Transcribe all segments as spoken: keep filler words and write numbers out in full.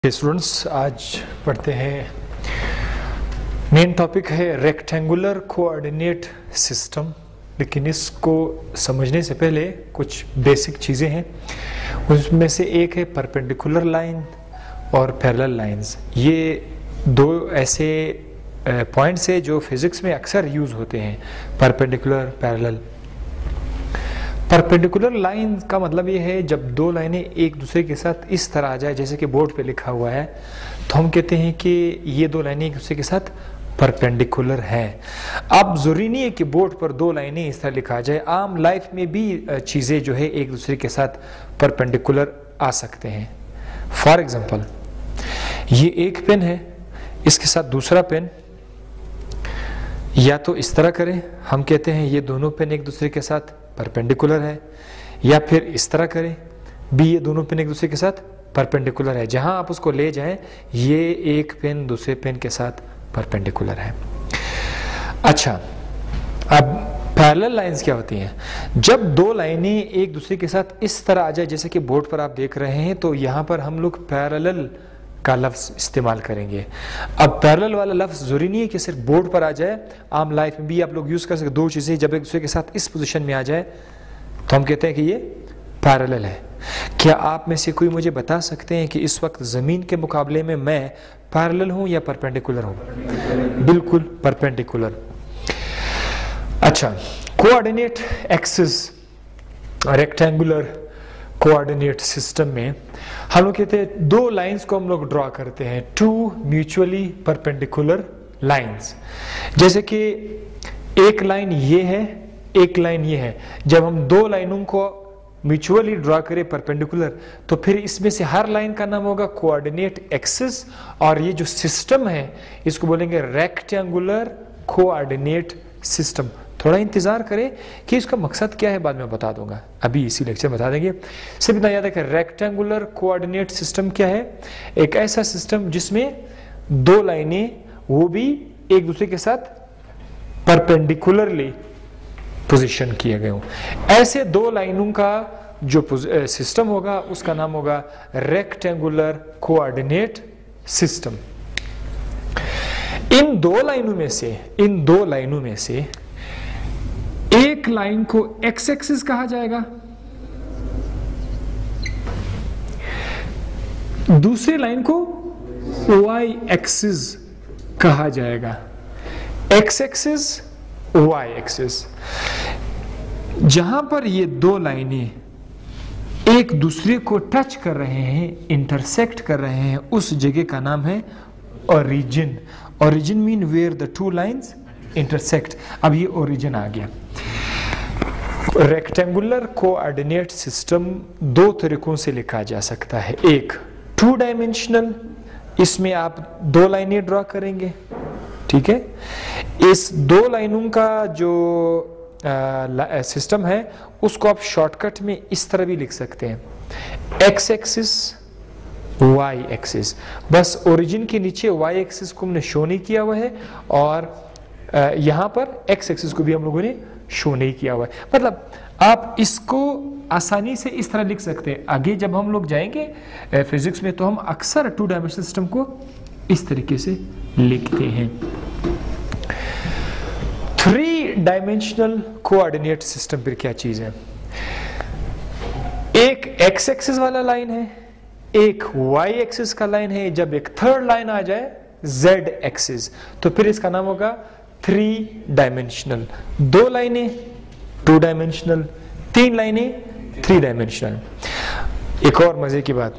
Students, आज पढ़ते हैं, मेन टॉपिक है रेक्टेंगुलर कोऑर्डिनेट सिस्टम। लेकिन इसको समझने से पहले कुछ बेसिक चीज़ें हैं। उसमें से एक है परपेंडिकुलर लाइन और पैरेलल लाइंस। ये दो ऐसे पॉइंट्स है जो फिजिक्स में अक्सर यूज़ होते हैं, परपेंडिकुलर, पैरेलल। परपेंडिकुलर लाइन का मतलब ये है जब दो लाइनें एक दूसरे के साथ इस तरह आ जाए, जैसे कि बोर्ड पे लिखा हुआ है, तो हम कहते हैं कि ये दो लाइनें एक दूसरे के साथ परपेंडिकुलर हैं। अब जरूरी नहीं है कि बोर्ड पर दो लाइनें इस तरह लिखा जाए, आम लाइफ में भी चीज़ें जो है एक दूसरे के साथ परपेंडिकुलर आ सकते हैं। फॉर एग्जाम्पल, ये एक पेन है, इसके साथ दूसरा पेन, या तो इस तरह करें, हम कहते हैं ये दोनों पेन एक दूसरे के साथ परपेंडिकुलर है, या फिर इस तरह करें, भी ये दोनों पेन एक दूसरे के साथ परपेंडिकुलर है। जहां आप उसको ले जाएं, ये एक पेन दूसरे पेन के साथ परपेंडिकुलर है। अच्छा, अब पैरेलल लाइंस क्या होती हैं? जब दो लाइनें एक दूसरे के साथ इस तरह आ जाए, जैसे कि बोर्ड पर आप देख रहे हैं, तो यहां पर हम लोग पैरेलल का लफ्ज इस्तेमाल करेंगे। अब पैरेलल वाला लफ्ज जरूरी नहीं है कि सिर्फ बोर्ड पर आ जाए, आम लाइफ में भी आप लोग यूज कर सकते। दो चीजें जब एक दूसरे के साथ इस पोजीशन में आ जाए तो हम कहते हैं कि ये पैरेलल है। क्या आप में से कोई मुझे बता सकते हैं कि इस वक्त जमीन के मुकाबले में मैं पैरेलल हूं या परपेंडिकुलर हूं? बिल्कुल परपेंडिकुलर। अच्छा, coordinate axis rectangular coordinate system में हम लोग कहते हैं दो लाइंस को हम लोग ड्रॉ करते हैं, टू म्यूचुअली परपेंडिकुलर लाइंस। जैसे कि एक लाइन ये है, एक लाइन ये है। जब हम दो लाइनों को म्यूचुअली ड्रॉ करें परपेंडिकुलर, तो फिर इसमें से हर लाइन का नाम होगा कोऑर्डिनेट एक्सिस, और ये जो सिस्टम है इसको बोलेंगे रेक्टेंगुलर कोऑर्डिनेट सिस्टम। थोड़ा इंतजार करें कि इसका मकसद क्या है, बाद में बता दूंगा, अभी इसी लेक्चर में बता देंगे। सिर्फ इतना याद है कि रेक्टेंगुलर कोऑर्डिनेट सिस्टम क्या है? एक ऐसा सिस्टम जिसमें दो लाइनें, वो भी एक दूसरे के साथ परपेंडिकुलरली पोजीशन किए गए हों। ऐसे दो लाइनों का जो सिस्टम होगा उसका नाम होगा रेक्टेंगुलर कोऑर्डिनेट सिस्टम। इन दो लाइनों में से इन दो लाइनों में से एक लाइन को एक्स एक्सिस कहा जाएगा, दूसरी लाइन को वाई एक्सिस कहा जाएगा। X axis, Y axis. जहां पर ये दो लाइनें एक दूसरे को टच कर रहे हैं, इंटरसेक्ट कर रहे हैं, उस जगह का नाम है origin. Origin mean where the two lines intersect. अब ये ओरिजिन आ गया। रेक्टेंगुलर कोऑर्डिनेट सिस्टम दो तरीकों से लिखा जा सकता है। एक टू डायमेंशनल, इसमें आप दो लाइनें ड्रॉ करेंगे, ठीक है। इस दो लाइनों का जो आ, सिस्टम है उसको आप शॉर्टकट में इस तरह भी लिख सकते हैं, एक्स एक्सिस, वाई एक्सिस। बस ओरिजिन के नीचे वाई एक्सिस को हमने शो नहीं किया हुआ है, और यहां पर एक्स एक्सिस को भी हम लोगों ने शो नहीं किया हुआ है। मतलब आप इसको आसानी से इस तरह लिख सकते हैं। आगे जब हम लोग जाएंगे फिजिक्स में तो हम अक्सर टू डायमेंशनल सिस्टम को इस तरीके से लिखते हैं। थ्री डायमेंशनल कोऑर्डिनेट सिस्टम फिर क्या चीज है? एक एक्स एक्सिस वाला लाइन है, एक वाई एक्सिस का लाइन है। जब एक थर्ड लाइन आ जाए जेड एक्सिस, तो फिर इसका नाम होगा थ्री डायमेंशनल। दो लाइनें टू डायमेंशनल, तीन लाइनें थ्री डायमेंशनल। एक और मजे की बात,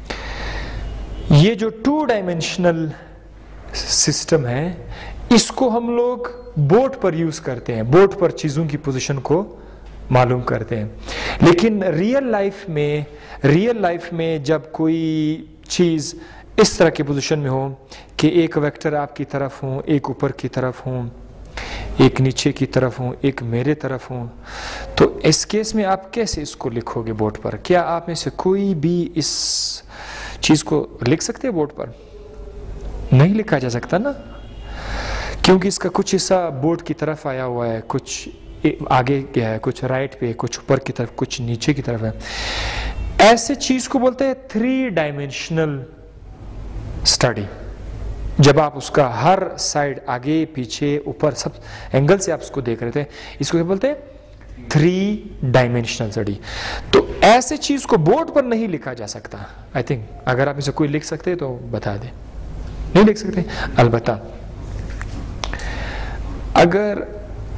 ये जो टू डायमेंशनल सिस्टम है इसको हम लोग बोर्ड पर यूज करते हैं, बोर्ड पर चीजों की पोजीशन को मालूम करते हैं। लेकिन रियल लाइफ में रियल लाइफ में जब कोई चीज इस तरह की पोजीशन में हो कि एक वेक्टर आपकी तरफ हो, एक ऊपर की तरफ हो, एक नीचे की तरफ हो, एक मेरे तरफ हो, तो इस केस में आप कैसे इसको लिखोगे बोर्ड पर? क्या आप में से कोई भी इस चीज को लिख सकते हैं बोर्ड पर? नहीं लिखा जा सकता ना, क्योंकि इसका कुछ हिस्सा बोर्ड की तरफ आया हुआ है, कुछ आगे गया है, कुछ राइट पे, कुछ ऊपर की तरफ, कुछ नीचे की तरफ है। ऐसे चीज को बोलते हैं थ्री डायमेंशनल स्टडी। जब आप उसका हर साइड, आगे पीछे ऊपर, सब एंगल से आप उसको देख रहे थे, इसको क्या बोलते हैं? Three dimensional study. तो ऐसे चीज को बोर्ड पर नहीं लिखा जा सकता। आई थिंक अगर आप इसे कोई लिख सकते हैं तो बता दे। नहीं लिख सकते? अलबत्ता अगर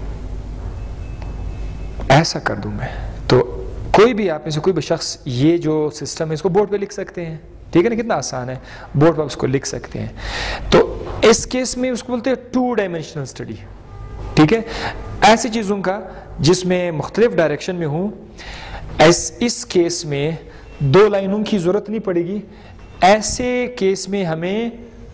ऐसा कर दूं मैं, तो कोई भी आप में से कोई भी शख्स ये जो सिस्टम है इसको बोर्ड पे लिख सकते हैं। ठीक है ना? कितना आसान है, बोर्ड पर उसको लिख सकते हैं। तो इस केस में उसको बोलते हैं टू डायमेंशनल स्टडी। ठीक है? ऐसी चीजों का जिसमें मुख्तलिफ डायरेक्शन में हूं, इस, इस केस में दो लाइनों की जरूरत नहीं पड़ेगी। ऐसे केस में हमें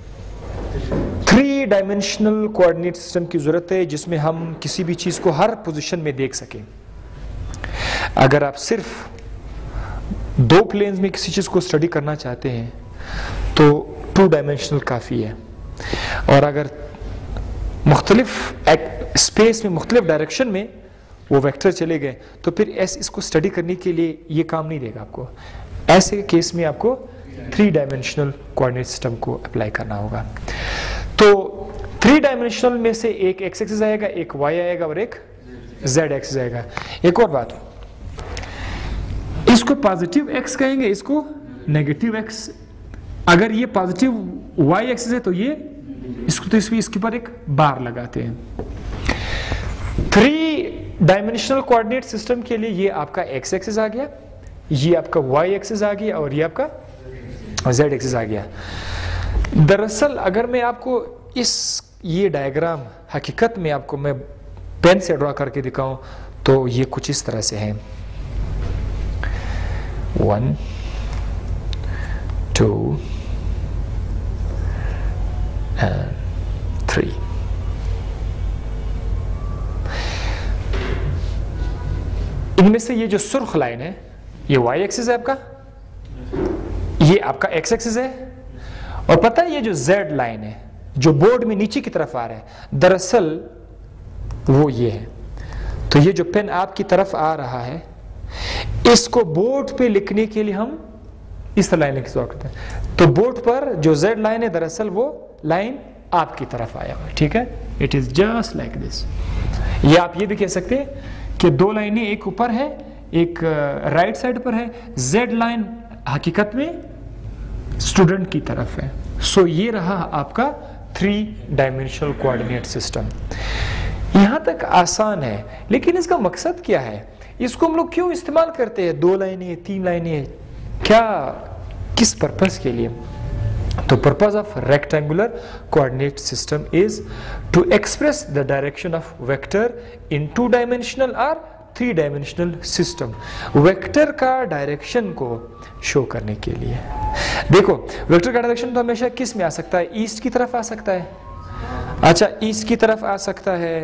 थ्री डायमेंशनल कोऑर्डिनेट सिस्टम की जरूरत है, जिसमें हम किसी भी चीज को हर पोजीशन में देख सकें। अगर आप सिर्फ दो प्लेन्स में किसी चीज को स्टडी करना चाहते हैं तो टू डायमेंशनल काफी है। और अगर मुख्तलिफ स्पेस में मुख्तलिफ डायरेक्शन में वो वेक्टर चले गए तो फिर ऐसे इसको स्टडी करने के लिए ये काम नहीं देगा आपको। ऐसे केस में आपको थ्री डायमेंशनल कोऑर्डिनेट सिस्टम को अप्लाई करना होगा। तो थ्री डायमेंशनल में से एक एक्स एक्सिस आएगा, एक वाई आएगा और एक जेड एक्सिस आएगा। एक और बात, इसको पॉजिटिव एक्स कहेंगे, इसको नेगेटिव एक्स। अगर ये पॉजिटिव वाई एक्सिस है तो ये इसको, तो इसमें इसके ऊपर एक बार लगाते हैं। थ्री डायमेंशनल कोऑर्डिनेट सिस्टम के लिए ये आपका एक्स एक्सिस आ गया, ये आपका वाई एक्सिस आ गया और ये आपका जेड एक्सिस आ गया। दरअसल अगर मैं आपको इस ये डायग्राम हकीकत में आपको मैं पेन से ड्रॉ करके दिखाऊं तो ये कुछ इस तरह से है। One, two and three. इनमें से ये जो सुर्ख लाइन है ये वाई एक्सिस है आपका, ये आपका एक्स एक्सिस है, और पता है ये जो जेड लाइन है जो बोर्ड में नीचे की तरफ आ रहा है, दरअसल वो ये है। तो ये जो पेन आपकी तरफ आ रहा है, इसको बोर्ड पे लिखने के लिए हम इस तरह लाइन लिख सकते हैं। तो बोर्ड पर जो जेड लाइन है दरअसल वो लाइन आपकी तरफ आया हुआ है। ठीक है? It is just like this. ये आप ये भी कह सकते हैं कि दो लाइनें, एक ऊपर है एक राइट साइड पर है। जेड लाइन हकीकत में स्टूडेंट की तरफ है। सो ये रहा आपका थ्री डायमेंशनल कोऑर्डिनेट सिस्टम। यहां तक आसान है, लेकिन इसका मकसद क्या है? इसको हम लोग क्यों इस्तेमाल करते हैं? दो लाइनें, तीन लाइनें, क्या, किस पर्पस के लिए? तो purpose of rectangular coordinate system is to express the direction of vector in two dimensional और थ्री डायमेंशनल सिस्टम। वेक्टर का डायरेक्शन को शो करने के लिए। देखो, वेक्टर का डायरेक्शन तो हमेशा किस में आ सकता है? ईस्ट की तरफ आ सकता है। अच्छा, ईस्ट की तरफ आ सकता है,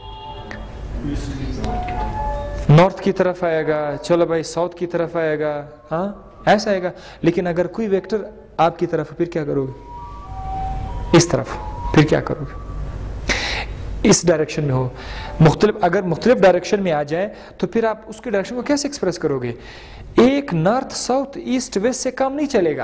नॉर्थ की तरफ आएगा, चलो भाई साउथ की तरफ आएगा, हाँ ऐसा आएगा। लेकिन अगर कोई वेक्टर आपकी तरफ, फिर क्या करोगे? इस तरफ, फिर क्या करोगे? इस डायरेक्शन में हो, मुख्तलिफ, अगर मुख्तलिफ डायरेक्शन में आ जाए तो फिर आप उसके डायरेक्शन को कैसे एक्सप्रेस करोगे? एक नॉर्थ साउथ ईस्ट वेस्ट से काम नहीं चलेगा।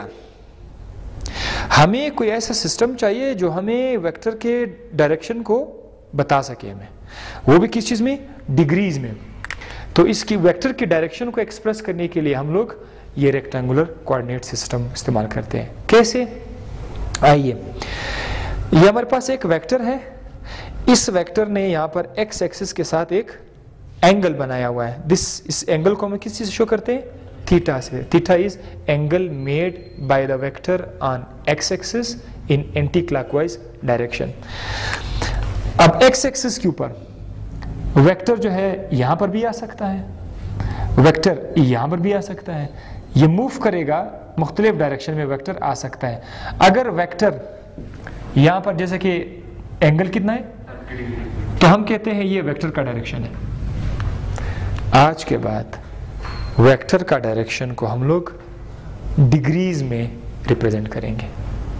हमें कोई ऐसा सिस्टम चाहिए जो हमें वेक्टर के डायरेक्शन को बता सके हमें, वो भी किस चीज में? डिग्रीज में। तो इसकी वेक्टर की डायरेक्शन को एक्सप्रेस करने के लिए हम लोग ये रेक्टेंगुलर कोऑर्डिनेट सिस्टम इस्तेमाल करते हैं। कैसे? आइए, ये हमारे पास एक वेक्टर है। इस वेक्टर ने यहाँ पर एक्स एक्सिस के साथ एक एंगल बनाया हुआ है। दिस इस एंगल को हम किस चीज से शो करते हैं? थीटा से। Theta is angle made by the vector on x axis in anti clockwise direction. अब एक्स एक्सिस के ऊपर वेक्टर जो है यहां पर भी आ सकता है, वेक्टर यहां पर भी आ सकता है, ये मूव करेगा मुख्तलिफ डायरेक्शन में वेक्टर आ सकता है। अगर वेक्टर यहां पर जैसे कि एंगल कितना है तो हम कहते हैं ये वेक्टर का डायरेक्शन है। आज के बाद वेक्टर का डायरेक्शन को हम लोग डिग्रीज में रिप्रेजेंट करेंगे।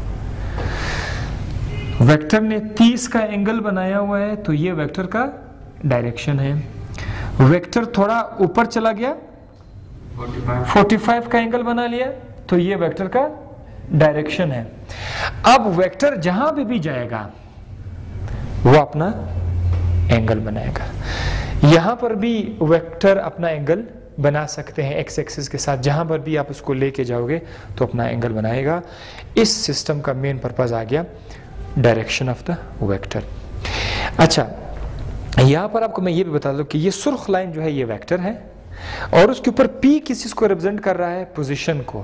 वेक्टर ने तीस का एंगल बनाया हुआ है तो ये वेक्टर का डायरेक्शन है। वेक्टर थोड़ा ऊपर चला गया, पैंतालीस का एंगल बना लिया तो ये वेक्टर का डायरेक्शन है। अब वेक्टर जहां पे भी जाएगा वो अपना एंगल बनाएगा। यहां पर भी वेक्टर अपना एंगल बना सकते हैं एक्स एक्सिस के साथ, जहां पर भी आप उसको लेके जाओगे तो अपना एंगल बनाएगा। इस सिस्टम का मेन पर्पस आ गया डायरेक्शन ऑफ द वेक्टर। अच्छा, यहां पर आपको मैं ये भी बता दूं कि ये सुर्ख लाइन जो है ये वेक्टर है और उसके ऊपर P किस चीज को रिप्रेजेंट कर रहा है, पोजीशन को।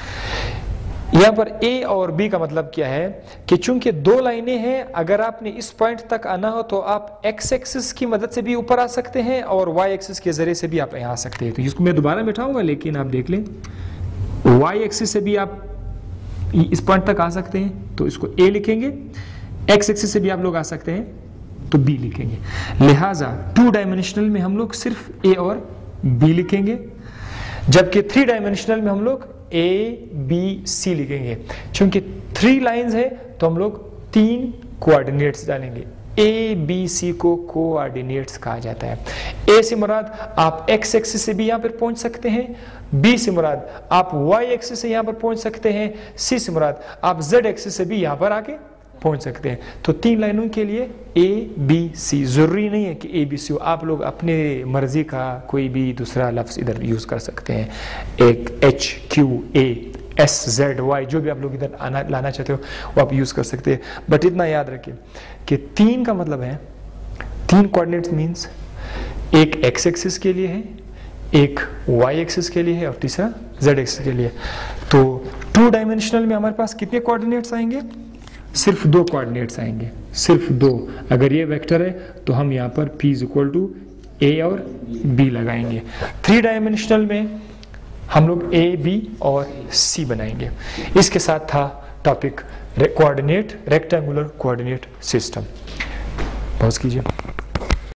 यहां पर A और B का मतलब क्या है कि चूंकि दो लाइनें हैं, अगर आपने इस पॉइंट तक आना हो तो आप एक्स एक्सिस की मदद से भी ऊपर आ सकते हैं और वाई एक्सिस के जरिए से भी आप यहाँ आ सकते हैं। तो इसको मैं दोबारा बैठाऊंगा, लेकिन आप देख लें, वाई एक्सिस से भी आप इस पॉइंट तक आ सकते हैं तो इसको A लिखेंगे, एक्स एक्सिस से भी आप लोग आ सकते हैं तो B लिखेंगे। लिहाजा टू डायमेंशनल में हम लोग सिर्फ A और B लिखेंगे, जबकि थ्री डायमेंशनल में हम लोग ए बी सी लिखेंगे। क्योंकि थ्री लाइंस है तो हम लोग तीन कोऑर्डिनेट्स डालेंगे। ए बी सी को कोऑर्डिनेट्स कहा जाता है। ए से मुराद आप एक्स एक्सिस से भी यहां पर पहुंच सकते हैं, बी से मुराद आप वाई एक्सिस से यहां पर पहुंच सकते हैं, सी से मुराद आप जेड एक्सिस से भी यहां पर आके पहुंच सकते हैं। तो तीन लाइनों के लिए ए बी सी, जरूरी नहीं है कि ए बी सी हो, आप लोग अपने मर्जी का कोई भी दूसरा लफ्ज इधर यूज कर सकते हैं। एक H Q A S Z Y, जो भी आप लोग इधर आना लाना चाहते हो वो आप यूज कर सकते हैं। बट इतना याद रखिए कि तीन का मतलब है, तीन कोऑर्डिनेट्स मींस एक एक्स एक्सिस के लिए है, एक वाई एक्सिस के लिए है और तीसरा जेड एक्सिस के लिए। तो टू डायमेंशनल में हमारे पास कितने कोऑर्डिनेट्स आएंगे, सिर्फ दो कोऑर्डिनेट्स आएंगे, सिर्फ दो। अगर ये वेक्टर है तो हम यहाँ पर P is equal to A और B लगाएंगे। थ्री डायमेंशनल में हम लोग A, B और C बनाएंगे। इसके साथ था topic coordinate, rectangular coordinate system. Pause कीजिए।